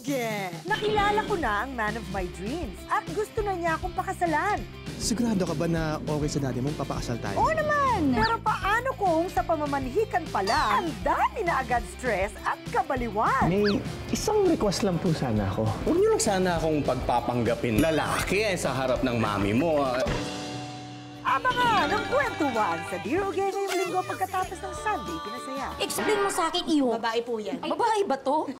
Sige! Nakilala ko na ang man of my dreams at gusto na niya akong pakasalan. Sigurado ka ba na okay sa daddy mo papakasal tayo? Oo naman! Pero paano kung sa pamamanhikan pala, ang dami na agad stress at kabaliwan? May isang request lang po sana ako. Huwag niyo lang sana akong pagpapanggapin lalaki sa harap ng mami mo. Abangan ang kwentuhan sa Dear Oge ngayong linggo pagkatapos ng Sunday Pinasaya. Explain mo sa akin, Iho. Babae po yan. Babae ba to?